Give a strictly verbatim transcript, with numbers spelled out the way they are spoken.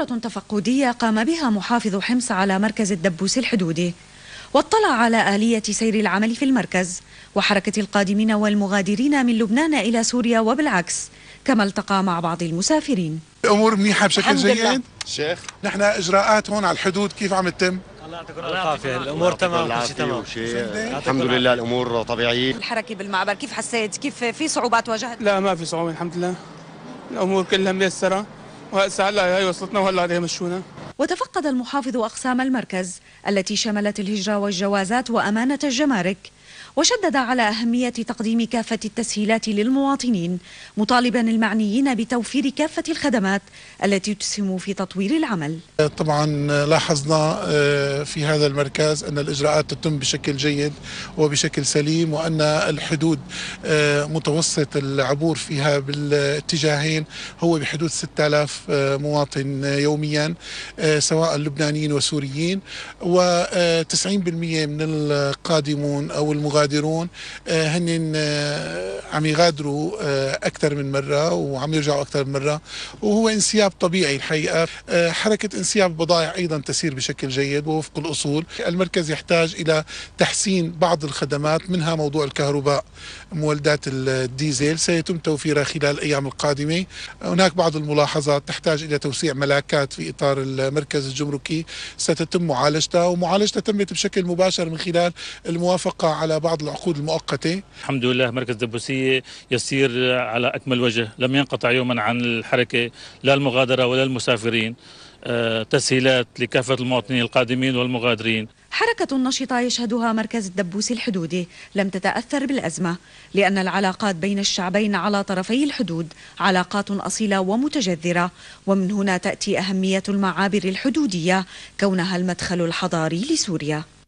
زيارة تفقدية قام بها محافظ حمص على مركز الدبوس الحدودي، واطلع على آلية سير العمل في المركز وحركة القادمين والمغادرين من لبنان إلى سوريا وبالعكس، كما التقى مع بعض المسافرين. الأمور منيحة بشكل جيد. شيخ نحن إجراءات هون على الحدود كيف عم تتم؟ الله يعطيكم العافية، الأمور تمام، كل شيء تمام. الحمد لله الأمور طبيعية. الحركة بالمعبر كيف حسيت؟ كيف في صعوبات واجهت؟ لا ما في صعوبة الحمد لله، الأمور كلها ميسرة، وهسه هلا هي وصلتنا وهلا عليها مشونا. وتفقد المحافظ أقسام المركز التي شملت الهجرة والجوازات وأمانة الجمارك، وشدد على أهمية تقديم كافة التسهيلات للمواطنين، مطالبا المعنيين بتوفير كافة الخدمات التي تسهم في تطوير العمل. طبعا لاحظنا في هذا المركز أن الإجراءات تتم بشكل جيد وبشكل سليم، وأن الحدود متوسط العبور فيها بالاتجاهين هو بحدود ستة آلاف مواطن يوميا، سواء لبنانيين وسوريين، وتسعين بالمئة من القادمون أو المغادرون هن عم يغادروا أكثر من مرة وعم يرجعوا أكثر من مرة، وهو انسياب طبيعي الحقيقة. حركة انسياب البضائع أيضا تسير بشكل جيد ووفق الأصول. المركز يحتاج إلى تحسين بعض الخدمات، منها موضوع الكهرباء، مولدات الديزل سيتم توفيرها خلال الأيام القادمة. هناك بعض الملاحظات تحتاج إلى توسيع ملاكات في إطار المركز الجمركي ستتم معالجتها، ومعالجتها تمت بشكل مباشر من خلال الموافقة على بعض العقود المؤقتة. الحمد لله مركز دبوسية يسير على أكمل وجه، لم ينقطع يوما عن الحركة لا المغادرة ولا المسافرين، تسهيلات لكافة المواطنين القادمين والمغادرين. حركة نشطة يشهدها مركز الدبوس الحدودي لم تتأثر بالأزمة، لأن العلاقات بين الشعبين على طرفي الحدود علاقات أصيلة ومتجذرة، ومن هنا تأتي أهمية المعابر الحدودية كونها المدخل الحضاري لسوريا.